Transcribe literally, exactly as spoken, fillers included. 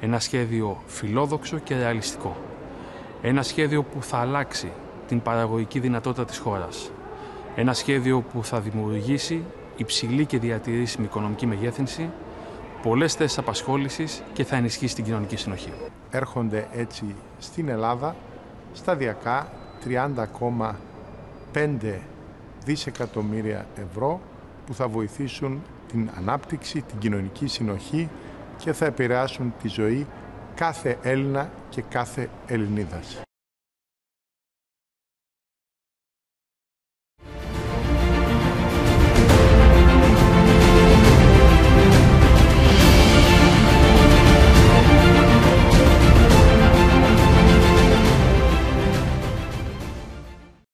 Ένα σχέδιο φιλόδοξο και ρεαλιστικό. Ένα σχέδιο που θα αλλάξει την παραγωγική δυνατότητα της χώρας. Ένα σχέδιο που θα δημιουργήσει υψηλή και διατηρήσιμη οικονομική μεγέθυνση, πολλές θέσεις απασχόλησης και θα ενισχύσει την κοινωνική συνοχή. Έρχονται έτσι στην Ελλάδα σταδιακά τριάντα κόμμα πέντε δισεκατομμύρια ευρώ που θα βοηθήσουν την ανάπτυξη, την κοινωνική συνοχή και θα επηρεάσουν τη ζωή κάθε Έλληνα και κάθε Ελληνίδας.